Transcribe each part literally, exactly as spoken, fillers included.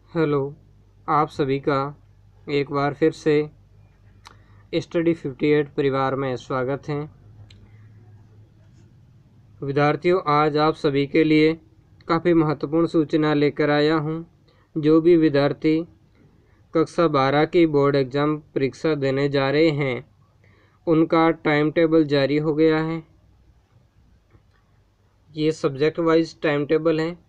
Hello, आप सभी का एक बार फिर से स्टडी अट्ठावन परिवार में स्वागत है। विद्यार्थियों, आज आप सभी के लिए काफ़ी महत्वपूर्ण सूचना लेकर आया हूं। जो भी विद्यार्थी कक्षा बारह की बोर्ड एग्ज़ाम परीक्षा देने जा रहे हैं, उनका टाइम टेबल जारी हो गया है। ये सब्जेक्ट वाइज टाइम टेबल है।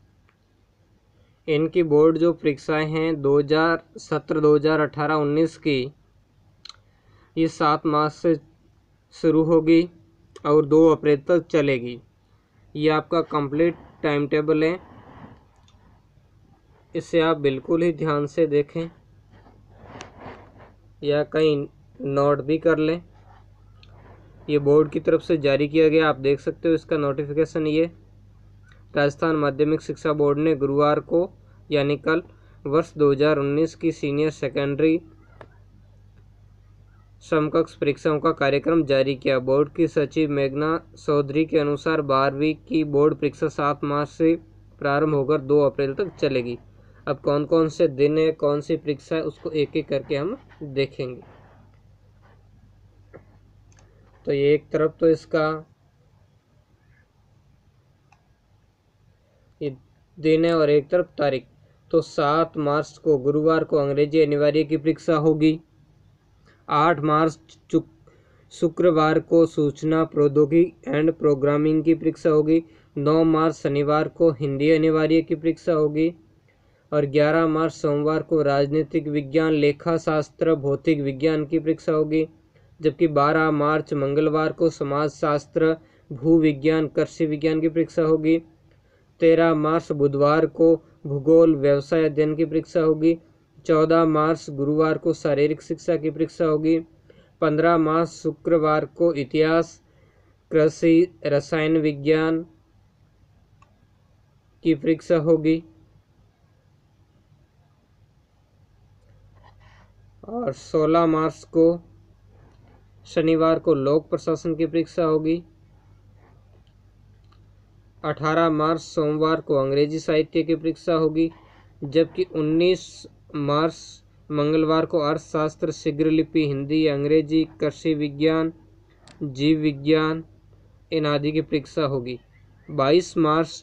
इनकी बोर्ड जो परीक्षाएं हैं दो हज़ार सत्रह दो हज़ार अठारह उन्नीस की, ये सात मार्च से शुरू होगी और दो अप्रैल तक चलेगी। ये आपका कंप्लीट टाइम टेबल है। इसे आप बिल्कुल ही ध्यान से देखें या कहीं नोट भी कर लें। ये बोर्ड की तरफ से जारी किया गया, आप देख सकते हो इसका नोटिफिकेशन। ये राजस्थान माध्यमिक शिक्षा बोर्ड ने गुरुवार को यानी कल वर्ष दो हज़ार उन्नीस की सीनियर सेकेंडरी समकक्ष परीक्षाओं का कार्यक्रम जारी किया। बोर्ड की सचिव मेघना चौधरी के अनुसार बारहवीं की बोर्ड परीक्षा सात मार्च से प्रारंभ होकर दो अप्रैल तक चलेगी। अब कौन कौन से दिन है, कौन सी परीक्षा है, उसको एक एक करके हम देखेंगे। तो ये एक तरफ तो इसका ये दिन है और एक तरफ तारीख। तो सात मार्च को गुरुवार को अंग्रेजी अनिवार्य की परीक्षा होगी। आठ मार्च शुक्रवार को सूचना प्रौद्योगिकी एंड प्रोग्रामिंग की परीक्षा होगी। नौ मार्च शनिवार को हिंदी अनिवार्य की परीक्षा होगी और ग्यारह मार्च सोमवार को राजनीतिक विज्ञान, लेखा शास्त्र, भौतिक विज्ञान की परीक्षा होगी। जबकि बारह मार्च मंगलवार को समाज शास्त्र, भू विज्ञान, कृषि विज्ञान की परीक्षा होगी। तेरह मार्च बुधवार को भूगोल, व्यवसाय अध्ययन की परीक्षा होगी। चौदह मार्च गुरुवार को शारीरिक शिक्षा की परीक्षा होगी। पंद्रह मार्च शुक्रवार को इतिहास, कृषि, रसायन विज्ञान की परीक्षा होगी और सोलह मार्च को शनिवार को लोक प्रशासन की परीक्षा होगी। अठारह मार्च सोमवार को अंग्रेजी साहित्य की परीक्षा होगी। जबकि उन्नीस मार्च मंगलवार को अर्थशास्त्र, शीघ्रलिपि, हिंदी, अंग्रेजी, कृषि विज्ञान, जीव विज्ञान इन आदि की परीक्षा होगी। बाईस मार्च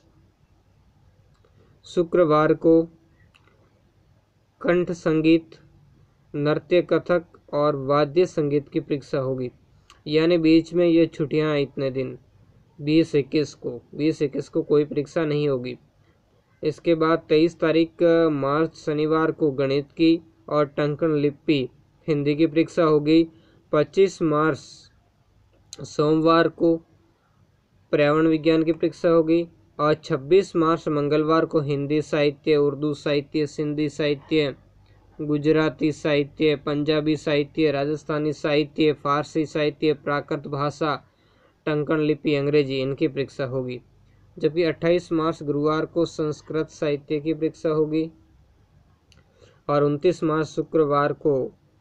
शुक्रवार को कंठ संगीत, नृत्य, कथक और वाद्य संगीत की परीक्षा होगी। यानी बीच में ये छुट्टियां इतने दिन बीस इक्कीस को बीस इक्कीस को कोई परीक्षा नहीं होगी। इसके बाद तेईस तारीख मार्च शनिवार को गणित की और टंकण लिपि हिंदी की परीक्षा होगी। पच्चीस मार्च सोमवार को पर्यावरण विज्ञान की परीक्षा होगी और छब्बीस मार्च मंगलवार को हिंदी साहित्य, उर्दू साहित्य, सिंधी साहित्य, गुजराती साहित्य, पंजाबी साहित्य, राजस्थानी साहित्य, फारसी साहित्य, प्राकृत भाषा, टंकण लिपि, अंग्रेजी इनकी परीक्षा होगी। जबकि अट्ठाईस मार्च गुरुवार को संस्कृत साहित्य की परीक्षा होगी और उनतीस मार्च शुक्रवार को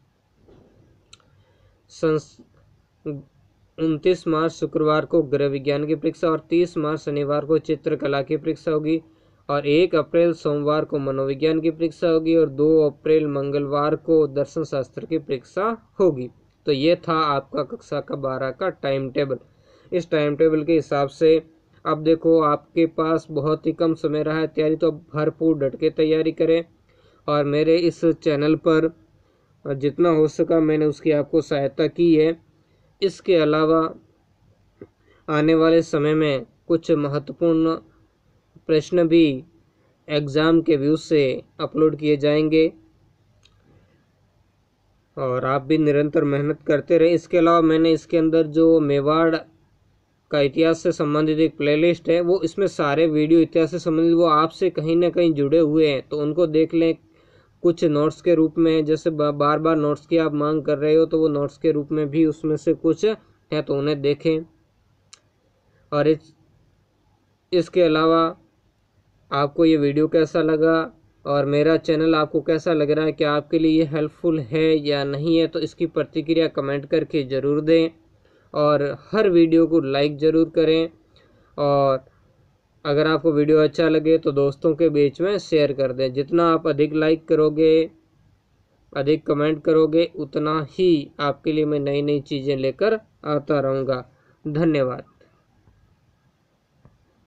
संस उनतीस मार्च शुक्रवार को गृह विज्ञान की परीक्षा और तीस मार्च शनिवार को चित्रकला की परीक्षा होगी और एक अप्रैल सोमवार को मनोविज्ञान की परीक्षा होगी और दो अप्रैल मंगलवार को दर्शन शास्त्र की परीक्षा होगी। तो ये था आपका कक्षा का बारह का टाइम टेबल। इस टाइम टेबल के हिसाब से अब देखो आपके पास बहुत ही कम समय रहा है तैयारी, तो भरपूर डट के तैयारी करें और मेरे इस चैनल पर जितना हो सका मैंने उसकी आपको सहायता की है। इसके अलावा आने वाले समय में कुछ महत्वपूर्ण प्रश्न भी एग्ज़ाम के व्यू से अपलोड किए जाएंगे और आप भी निरंतर मेहनत करते रहे। इसके अलावा मैंने इसके अंदर जो मेवाड़ का इतिहास से संबंधित एक प्लेलिस्ट है, वो इसमें सारे वीडियो इतिहास से संबंधित वो आपसे कहीं ना कहीं जुड़े हुए हैं, तो उनको देख लें। कुछ नोट्स के रूप में, जैसे बार बार नोट्स की आप मांग कर रहे हो, तो वो नोट्स के रूप में भी उसमें से कुछ है, तो उन्हें देखें। और इस इसके अलावा आपको ये वीडियो कैसा लगा और मेरा चैनल आपको कैसा लग रहा है, क्या आपके लिए ये हेल्पफुल है या नहीं है, तो इसकी प्रतिक्रिया कमेंट करके ज़रूर दें और हर वीडियो को लाइक ज़रूर करें और अगर आपको वीडियो अच्छा लगे तो दोस्तों के बीच में शेयर कर दें। जितना आप अधिक लाइक करोगे, अधिक कमेंट करोगे, उतना ही आपके लिए मैं नई नई चीज़ें लेकर आता रहूँगा। धन्यवाद।